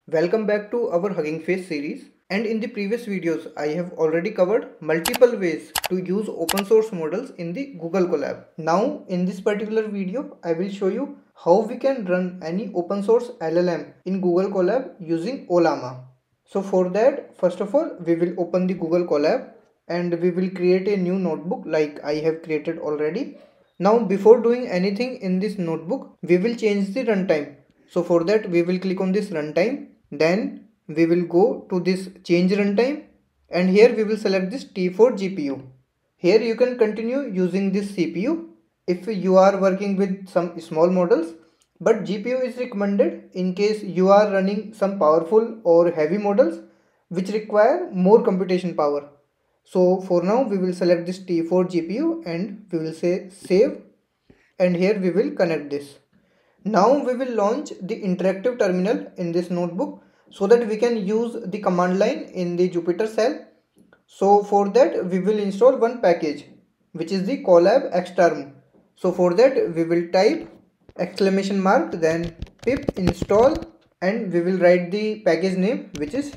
Welcome back to our Hugging Face series, and in the previous videos I have already covered multiple ways to use open source models in the Google Colab. Now in this particular video I will show you how we can run any open source LLM in Google Colab using Ollama. So for that, first of all we will open the Google Colab and we will create a new notebook like I have created already. Now before doing anything in this notebook, we will change the runtime. So for that we will click on this runtime, then we will go to this change runtime and here we will select this T4 GPU. Here you can continue using this CPU if you are working with some small models, but GPU is recommended in case you are running some powerful or heavy models which require more computation power. So for now we will select this T4 GPU and we will say save, and here we will connect this. Now we will launch the interactive terminal in this notebook so that we can use the command line in the Jupyter shell. So for that we will install one package which is the Colab Xterm. So for that we will type exclamation mark then pip install and we will write the package name which is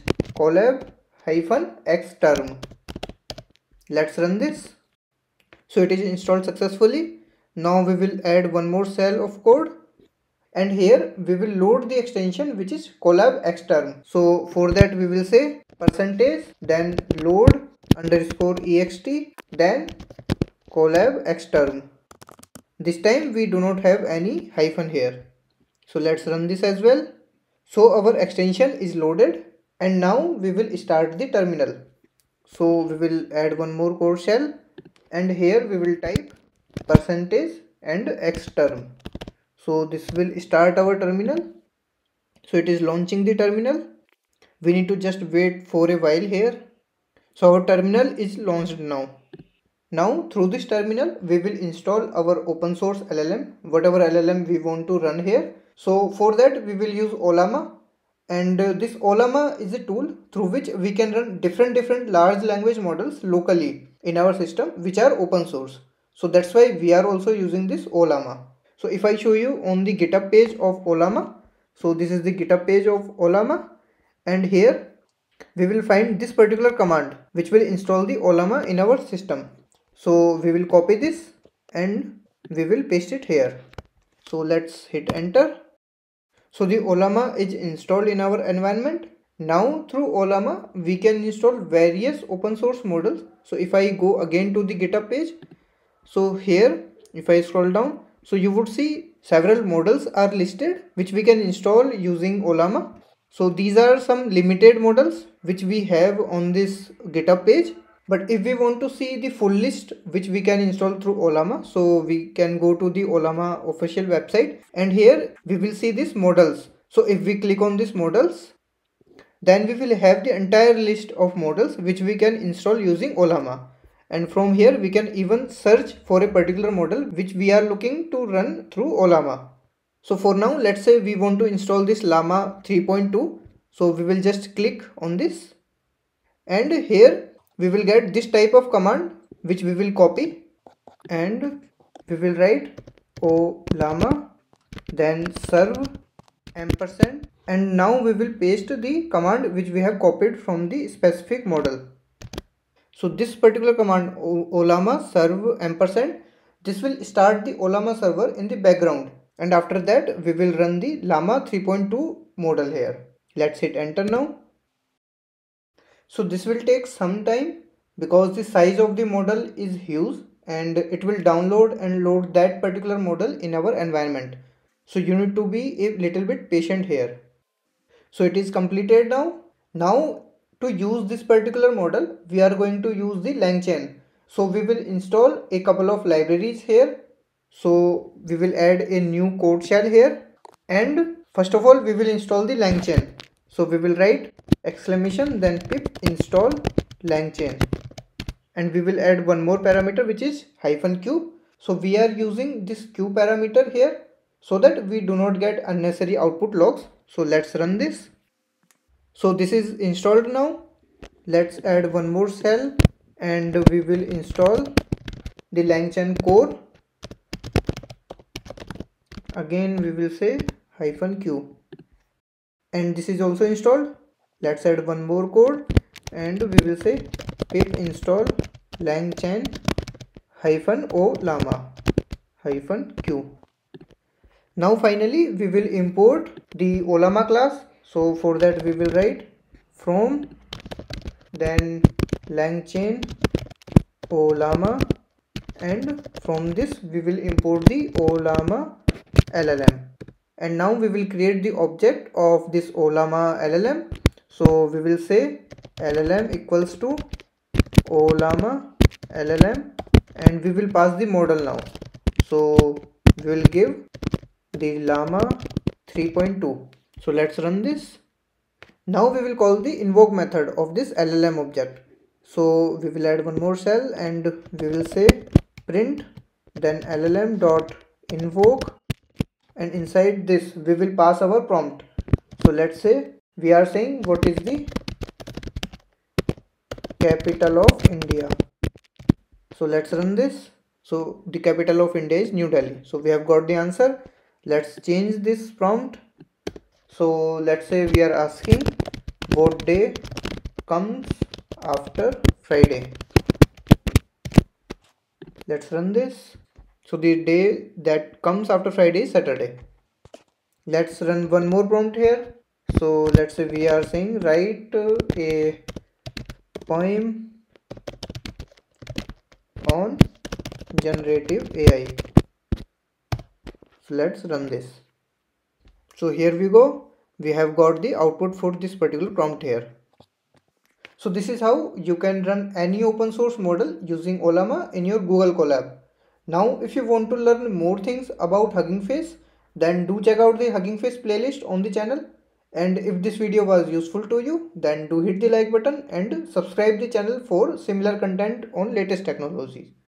Colab-Xterm. Let's run this. So it is installed successfully. Now we will add one more cell of code and here we will load the extension which is Colab Xterm. So for that we will say percentage then load underscore ext then Colab Xterm. This time we do not have any hyphen here. So let's run this as well. So our extension is loaded and now we will start the terminal. So we will add one more code shell and here we will type percentage and Xterm. So this will start our terminal. So it is launching the terminal. We need to just wait for a while here. So our terminal is launched now. Now through this terminal we will install our open source LLM, whatever LLM we want to run here. So for that we will use Ollama, and this Ollama is a tool through which we can run different large language models locally in our system which are open source. So that's why we are also using this Ollama. So if I show you on the GitHub page of Ollama, so this is the GitHub page of Ollama, and here we will find this particular command which will install the Ollama in our system. So we will copy this and we will paste it here. So let's hit enter. So the Ollama is installed in our environment. Now through Ollama we can install various open source models. So if I go again to the GitHub page, so here if I scroll down, so you would see several models are listed which we can install using Ollama. So these are some limited models which we have on this GitHub page. But if we want to see the full list which we can install through Ollama, so we can go to the Ollama official website and here we will see these models. So if we click on these models, then we will have the entire list of models which we can install using Ollama. And from here we can even search for a particular model which we are looking to run through Ollama. So for now, let's say we want to install this Llama 3.2. So we will just click on this and here we will get this type of command which we will copy and we will write Ollama then serve ampersand, and now we will paste the command which we have copied from the specific model. So this particular command Ollama serve ampersand, this will start the Ollama server in the background, and after that we will run the Llama 3.2 model here. Let's hit enter now. So this will take some time because the size of the model is huge and it will download and load that particular model in our environment. So you need to be a little bit patient here. So it is completed now. Now to use this particular model we are going to use the LangChain. So we will install a couple of libraries here. So we will add a new code shell here and first of all we will install the LangChain. So we will write exclamation then pip install LangChain and we will add one more parameter which is -q. So we are using this q parameter here so that we do not get unnecessary output logs. So let's run this. So this is installed now. Let's add one more cell and we will install the LangChain core. Again we will say -q. and this is also installed. Let's add one more code and we will say pip install langchain -o llama -q. Now finally we will import the Ollama class. So for that we will write from then langchain Ollama, and from this we will import the Ollama LLM. And now we will create the object of this Ollama LLM. So we will say LLM equals to Ollama LLM, and we will pass the model now. So we will give the llama 3.2. So let's run this. Now we will call the invoke method of this LLM object. So we will add one more cell and we will say print then LLM dot invoke, and inside this we will pass our prompt. So let's say we are saying what is the capital of India. So let's run this. So the capital of India is New Delhi. So we have got the answer. Let's change this prompt. So let's say we are asking what day comes after Friday. Let's run this. So the day that comes after Friday is Saturday. Let's run one more prompt here. So let's say we are saying write a poem on generative AI. So let's run this. So here we go. We have got the output for this particular prompt here. So this is how you can run any open source model using Ollama in your Google Colab. Now if you want to learn more things about Hugging Face, then do check out the Hugging Face playlist on the channel. And if this video was useful to you, then do hit the like button and subscribe the channel for similar content on latest technologies.